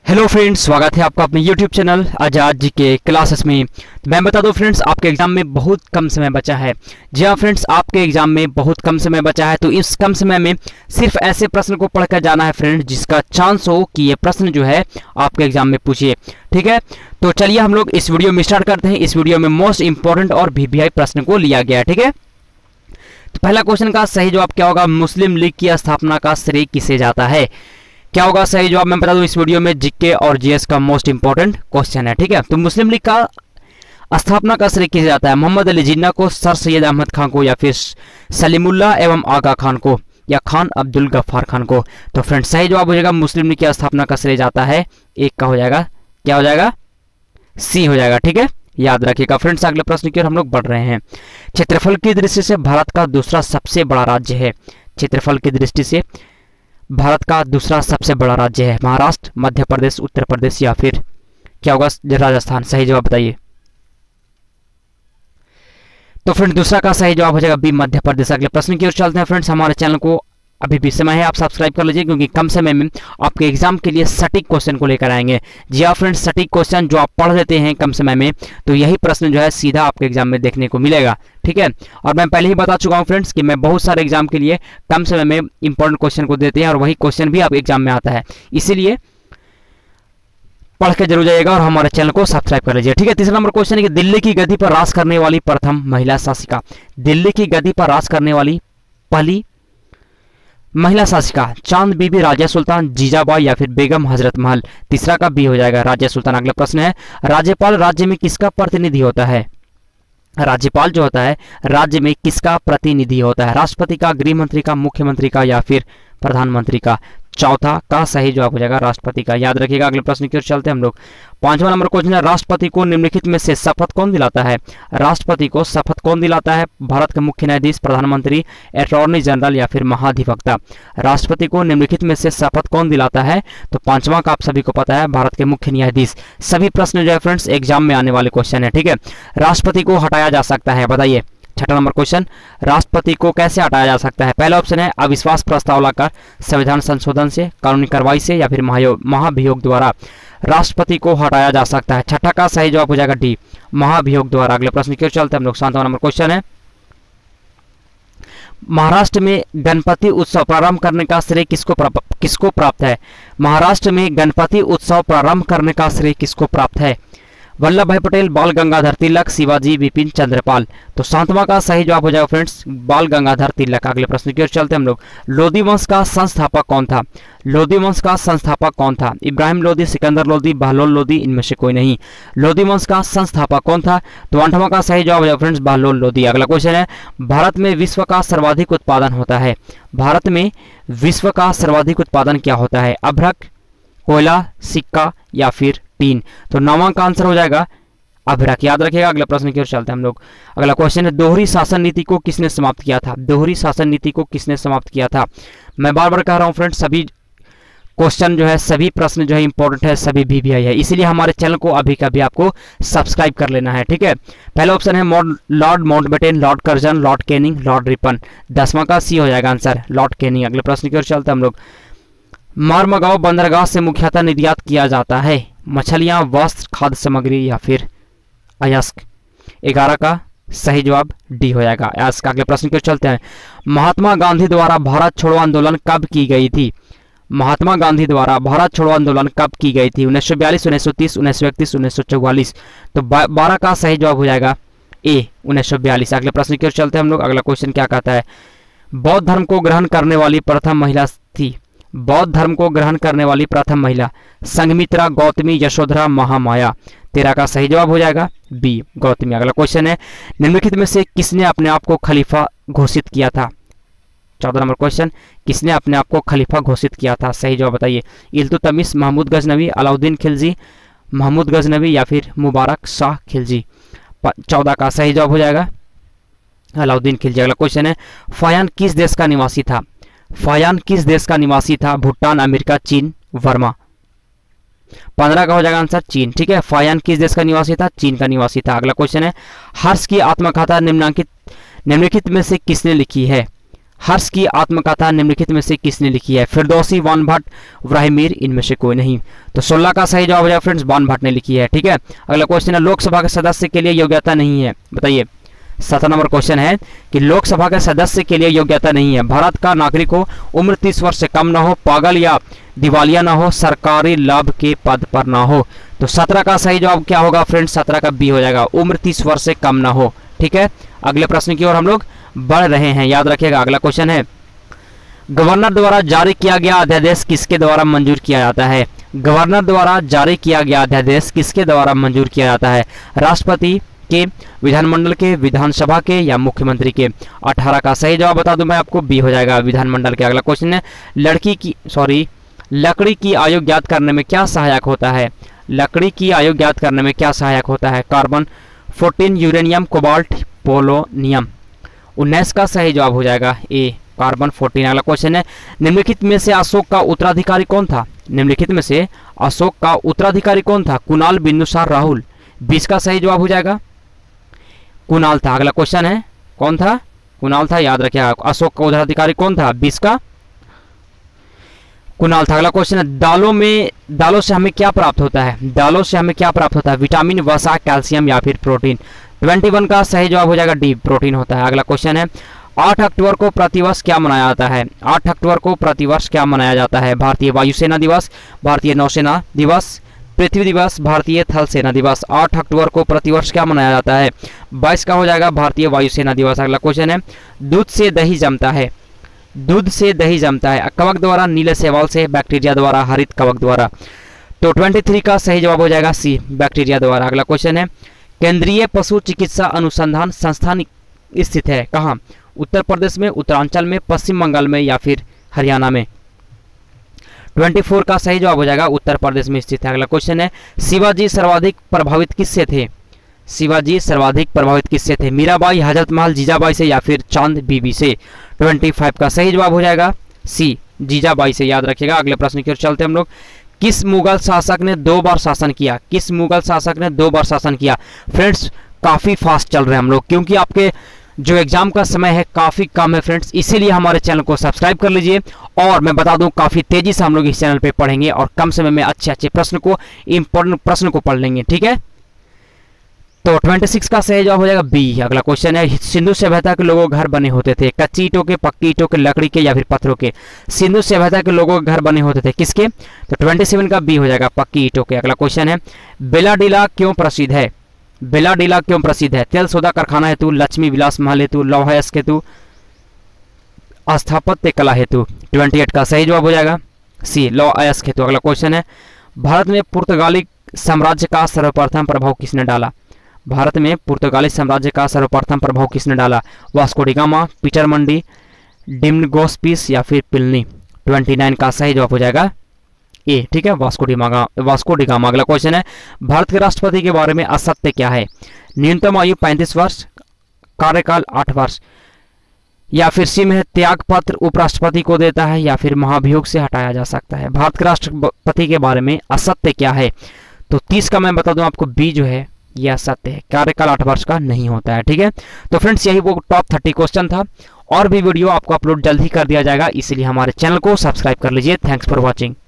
Hello friends, स्वागत है आपका अपने यूट्यूब चैनल आजाद जी के क्लासेस में। मैं बता दूं फ्रेंड्स, आपके एग्जाम में बहुत कम समय बचा है। जी हाँ फ्रेंड्स, आपके एग्जाम में बहुत कम समय बचा है, तो इस कम समय में सिर्फ ऐसे प्रश्न को पढ़कर जाना है फ्रेंड्स जिसका चांस हो कि ये प्रश्न जो है आपके एग्जाम में पूछिए। ठीक है, तो चलिए हम लोग इस वीडियो में स्टार्ट करते हैं। इस वीडियो में मोस्ट इंपॉर्टेंट और VVI प्रश्न को लिया गया है। ठीक है, तो पहला क्वेश्चन का सही जवाब क्या होगा? मुस्लिम लीग की स्थापना का श्रेय किसे जाता है? क्या होगा सही जवाब? मैं बता दूं, इस वीडियो में जीके और जीएस का मोस्ट इंपॉर्टेंट क्वेश्चन है। ठीक है, तो मुस्लिम लीग का स्थापना का श्रेय किसे जाता है? मोहम्मद अली जिन्ना को, सर सैयद अहमद खान को, या फिर सलीमुल्लाह एवं आगा खान को, या खान अब्दुल गफ्फार खान को? तो फ्रेंड्स सही जवाब हो जाएगा मुस्लिम लीग की स्थापना का श्रेय जाता है, एक का हो जाएगा, क्या हो जाएगा? सी हो जाएगा। ठीक है, याद रखिएगा फ्रेंड्स। अगले प्रश्न की ओर हम लोग बढ़ रहे हैं। क्षेत्रफल की दृष्टि से भारत का दूसरा सबसे बड़ा राज्य है। क्षेत्रफल की दृष्टि से भारत का दूसरा सबसे बड़ा राज्य है महाराष्ट्र, मध्य प्रदेश, उत्तर प्रदेश, या फिर क्या होगा? राजस्थान। सही जवाब बताइए। तो फ्रेंड दूसरा का सही जवाब हो जाएगा बी, मध्य प्रदेश। अगले प्रश्न की ओर चलते हैं फ्रेंड्स। हमारे चैनल को अभी भी समय है, आप सब्सक्राइब कर लीजिए, क्योंकि कम समय में आपके एग्जाम के लिए सटीक क्वेश्चन को लेकर आएंगे। जी हाँ फ्रेंड्स, सटीक क्वेश्चन जो आप पढ़ लेते हैं कम समय में, तो यही प्रश्न जो है सीधा आपके एग्जाम में देखने को मिलेगा। ठीक है, और मैं पहले ही बता चुका हूँ फ्रेंड्स कि मैं बहुत सारे एग्जाम के लिए कम समय में इंपॉर्टेंट क्वेश्चन को देते हैं, और वही क्वेश्चन भी आपके एग्जाम में आता है। इसीलिए पढ़ के जरूर जाइएगा और हमारे चैनल को सब्सक्राइब कर लीजिए। ठीक है, तीसरा नंबर क्वेश्चन है कि दिल्ली की गद्दी पर राज करने वाली प्रथम महिला शासिका। दिल्ली की गद्दी पर राज करने वाली पहली महिला शासिका? चांद बीबी, राजिया सुल्तान, जीजाबाई, या फिर बेगम हजरत महल? तीसरा का बी हो जाएगा, राजिया सुल्तान। अगला प्रश्न है, राज्यपाल राज्य में किसका प्रतिनिधि होता है? राज्यपाल जो होता है राज्य में किसका प्रतिनिधि होता है? राष्ट्रपति का, गृह मंत्री का, मुख्यमंत्री का, या फिर प्रधानमंत्री का? चौथा का सही जवाब हो जाएगा राष्ट्रपति का। याद रखिएगा। अगले प्रश्न की ओर चलते हैं हम लोग। पांचवा नंबर क्वेश्चन है, राष्ट्रपति को निम्नलिखित में से शपथ कौन दिलाता है? राष्ट्रपति को शपथ कौन दिलाता है? भारत के मुख्य न्यायाधीश, प्रधानमंत्री, अटॉर्नी जनरल, या फिर महाधिवक्ता? राष्ट्रपति को निम्नलिखित में से शपथ कौन दिलाता है? तो पांचवा का आप सभी को पता है, भारत के मुख्य न्यायाधीश। सभी प्रश्न जो है फ्रेंड्स एग्जाम में आने वाले क्वेश्चन है। ठीक है, राष्ट्रपति को हटाया जा सकता है, बताइए। छठा नंबर क्वेश्चन, राष्ट्रपति को कैसे हटाया जा सकता है? पहला ऑप्शन है अविश्वास प्रस्ताव लाकर, संविधान संशोधन से, कानूनी कार्रवाई से, या फिर महाभियोग द्वारा राष्ट्रपति को हटाया जा सकता है। छठा का सही जवाब हो जाएगा डी, महाभियोग द्वारा। अगले प्रश्न की ओर चलते हैं हम लोग। सातवां नंबर क्वेश्चन है, महाराष्ट्र में गणपति उत्सव प्रारंभ करने का श्रेय किसको प्राप्त है? महाराष्ट्र में गणपति उत्सव प्रारंभ करने का श्रेय किसको प्राप्त है? वल्लभ भाई पटेल, बाल गंगाधर तिलक, शिवाजी, विपिन चंद्रपाल? तो सातवां का सही जवाब हो जाएगा फ्रेंड्स बाल गंगाधर तिलक। अगले प्रश्न की ओर चलते हैं हम लोग। लोधी वंश का संस्थापक कौन था? लोधी वंश का संस्थापक कौन था? इब्राहिम लोधी, सिकंदर लोधी, बहलोल लोधी, इनमें से कोई नहीं। लोधी वंश का संस्थापक कौन था? तो आठवां का सही जवाब हो जाएगा फ्रेंड्स बहलोल लोधी। अगला क्वेश्चन है, भारत में विश्व का सर्वाधिक उत्पादन होता है। भारत में विश्व का सर्वाधिक उत्पादन क्या होता है? अभ्रक, कोयला, सिक्का, या फिर टीन? तो नौवां का आंसर हो जाएगा अभ्रक। याद रखिएगा। अगले प्रश्न की ओर चलते हैं हम लोग। अगला क्वेश्चन है, दोहरी शासन नीति को किसने समाप्त किया था? दोहरी शासन नीति को किसने समाप्त किया था? मैं बार बार कह रहा हूं फ्रेंड्स, सभी क्वेश्चन जो है, सभी प्रश्न जो है इंपॉर्टेंट है, सभी VVI है, इसीलिए हमारे चैनल को अभी कभी आपको सब्सक्राइब कर लेना है। ठीक है, पहला ऑप्शन है Lord Mountbatten, Lord Curzon, Lord Canning, Lord Ripon? 10वां का सी हो जाएगा आंसर, लॉर्ड कैनिंग। अगले प्रश्न की ओर चलते हैं हम लोग। मारमगांव बंदरगाह से मुख्यतः निर्यात किया जाता है मछलियां, वस्त्र, खाद्य सामग्री, या फिर अयस्क? 11 का सही जवाब डी हो जाएगा, अयस्क। अगले प्रश्न की ओर चलते हैं। महात्मा गांधी द्वारा भारत छोड़ो आंदोलन कब की गई थी? महात्मा गांधी द्वारा भारत छोड़ो आंदोलन कब की गई थी? 1942, 1930, 1931, 1944? तो 12 का सही जवाब हो जाएगा ए, 1942। अगले प्रश्न की ओर चलते हैं हम लोग। अगला क्वेश्चन क्या कहता है, बौद्ध धर्म को ग्रहण करने वाली प्रथम महिला थी? बौद्ध धर्म को ग्रहण करने वाली प्रथम महिला? संघमित्रा, गौतमी, यशोधरा, महामाया? 13 का सही जवाब हो जाएगा बी, गौतमी। अगला क्वेश्चन है, निम्नलिखित में से किसने अपने आप को खलीफा घोषित किया था? 14 नंबर क्वेश्चन, किसने अपने आप को खलीफा घोषित किया था? सही जवाब बताइए। इल्तुतमिश, महमूद गजनवी, अलाउद्दीन खिलजी, महमूद गजनवी, या फिर मुबारक शाह खिलजी? 14 का सही जवाब हो जाएगा अलाउद्दीन खिलजी। अगला क्वेश्चन है, फायान किस देश का निवासी था? फायान किस देश का निवासी था? भूटान, अमेरिका, चीन, वर्मा? 15 का हो जाएगा आंसर चीन। ठीक है, फायान किस देश का निवासी था? चीन का निवासी था। अगला क्वेश्चन है, हर्ष की आत्मकथा निम्नलिखित में से किसने लिखी है? हर्ष की आत्मकथा निम्नलिखित में से किसने लिखी है? फिरदौसी, वान भट्ट, व्राहिमीर, इनमें से कोई नहीं। तो 16 का सही जवाब हो जाएगा फ्रेंड्स, वान भट्ट ने लिखी है। ठीक है, अगला क्वेश्चन है लोकसभा के सदस्य के लिए योग्यता नहीं है, बताइए। 17 नंबर क्वेश्चन है कि लोकसभा के सदस्य के लिए योग्यता नहीं है। भारत का नागरिक हो, उम्र 30 वर्ष से कम ना हो, पागल या दिवालिया ना हो, सरकारी लाभ के पद पर ना हो। तो 17 का सही जवाब क्या होगा फ्रेंड्स? 17 का बी हो जाएगा, उम्र 30 वर्ष से कम ना हो। ठीक है, अगले प्रश्न की ओर हम लोग बढ़ रहे हैं, याद रखिएगा। अगला क्वेश्चन है गवर्नर द्वारा जारी किया गया अध्यादेश किसके द्वारा मंजूर किया जाता है? गवर्नर द्वारा जारी किया गया अध्यादेश किसके द्वारा मंजूर किया जाता है? राष्ट्रपति के, विधानमंडल के, विधानसभा के या मुख्यमंत्री के? 18 का सही जवाब बता दूं मैं आपको, बी हो जाएगा, विधानमंडल के। अगला क्वेश्चन है लकड़ी की आयु ज्ञात करने में क्या सहायक होता है? लकड़ी की आयु ज्ञात करने में क्या सहायक होता है? Carbon 14, uranium, cobalt, polonium. 19 का सही जवाब हो जाएगा ए, कार्बन 14। अगला क्वेश्चन है निम्नलिखित में से अशोक का उत्तराधिकारी कौन था? निम्नलिखित में से अशोक का उत्तराधिकारी कौन था? कुणाल, बिंदुसार, राहुल। 20 का सही जवाब हो जाएगा कुणाल था। अगला क्वेश्चन है कौन था? कुणाल था, याद रखिएगा। अशोक का उत्तराधिकारी कौन था? 20 का कुणाल था। अगला क्वेश्चन है दालों से हमें क्या प्राप्त होता है? दालों से हमें क्या प्राप्त होता है? विटामिन, वसा, कैल्शियम या फिर प्रोटीन? 21 का सही जवाब हो जाएगा डी, प्रोटीन होता है। अगला क्वेश्चन है 8 अक्टूबर को प्रतिवर्ष क्या मनाया जाता है? 8 अक्टूबर को प्रतिवर्ष क्या मनाया जाता है? भारतीय वायुसेना दिवस, भारतीय नौसेना दिवस, पृथ्वी दिवस, भारतीय थल सेना दिवस। 8 अक्टूबर को प्रतिवर्ष क्या मनाया जाता है? 22 का हो जाएगा भारतीय वायुसेना दिवस। अगला क्वेश्चन है दूध से दही जमता है, दूध से दही जमता है, कवक द्वारा, नीले शैवाल से, बैक्टीरिया द्वारा, हरित कवक द्वारा? तो 23 का सही जवाब हो जाएगा सी, बैक्टीरिया द्वारा। अगला क्वेश्चन है केंद्रीय पशु चिकित्सा अनुसंधान संस्थान स्थित है कहाँ? उत्तर प्रदेश में, उत्तरांचल में, पश्चिम बंगाल में या फिर हरियाणा में? 24 का सही जवाब हो जाएगा उत्तर प्रदेश में स्थित है। अगला क्वेश्चन है शिवाजी सर्वाधिक प्रभावित किससे थे? शिवाजी सर्वाधिक प्रभावित किससे थे? मीराबाई, हजरत महल, जीजाबाई से या फिर चांद बीबी से? 25 का सही जवाब हो जाएगा सी, जीजाबाई से, याद रखिएगा। अगले प्रश्न की ओर चलते हम लोग। किस मुगल शासक ने 2 बार शासन किया? किस मुगल शासक ने 2 बार शासन किया? फ्रेंड्स काफी फास्ट चल रहे हैं हम लोग, क्योंकि आपके जो एग्जाम का समय है काफी कम है फ्रेंड्स, इसीलिए हमारे चैनल को सब्सक्राइब कर लीजिए। और मैं बता दूं काफी तेजी से हम लोग इस चैनल पे पढ़ेंगे और कम समय में अच्छे प्रश्न को, इंपॉर्टेंट प्रश्न को पढ़ लेंगे। ठीक है, तो 26 का सही जवाब हो जाएगा बी। अगला क्वेश्चन है सिंधु सभ्यता के लोगों घर बने होते थे कच्ची ईंटों के, पक्की ईंटों के, लकड़ी के या फिर पत्थरों के? सिंधु सभ्यता के लोगों के घर बने होते थे किसके? तो 27 का बी हो जाएगा, पक्की ईंटों के। अगला क्वेश्चन है बेलाडीला क्यों प्रसिद्ध है? बेलाडीला क्यों प्रसिद्ध है? तेल सोदा कारखाना हेतु, लक्ष्मी विलास महल हेतु, लौह अयस्क हेतु, स्थापत्य कला हेतु? 28 का सही जवाब हो जाएगा सी, लौह अयस्क हेतु। अगला क्वेश्चन है भारत में पुर्तगाली साम्राज्य का सर्वप्रथम प्रभाव किसने डाला? भारत में पुर्तगाली साम्राज्य का सर्वप्रथम प्रभाव किसने डाला? Vasco da Gama, Peter Mundy, Domingos Paes या फिर पिलनी? 29 का सही जवाब हो जाएगा ए। ठीक है, वास्को डी गामा। अगला क्वेश्चन है भारत के राष्ट्रपति के बारे में असत्य क्या है? न्यूनतम आयु 35 वर्ष, कार्यकाल 8 वर्ष, या फिर सी में त्याग पत्र उपराष्ट्रपति को देता है या फिर महाभियोग से हटाया जा सकता है? भारत के राष्ट्रपति के बारे में असत्य क्या है? तो 30 का मैं बता दूं आपको बी जो है यह सत्य है, कार्यकाल 8 वर्ष का नहीं होता है। ठीक है, तो फ्रेंड्स यही वो टॉप 30 क्वेश्चन था, और भी वीडियो आपको अपलोड जल्द ही कर दिया जाएगा, इसलिए हमारे चैनल को सब्सक्राइब कर लीजिए। Thanks for watching.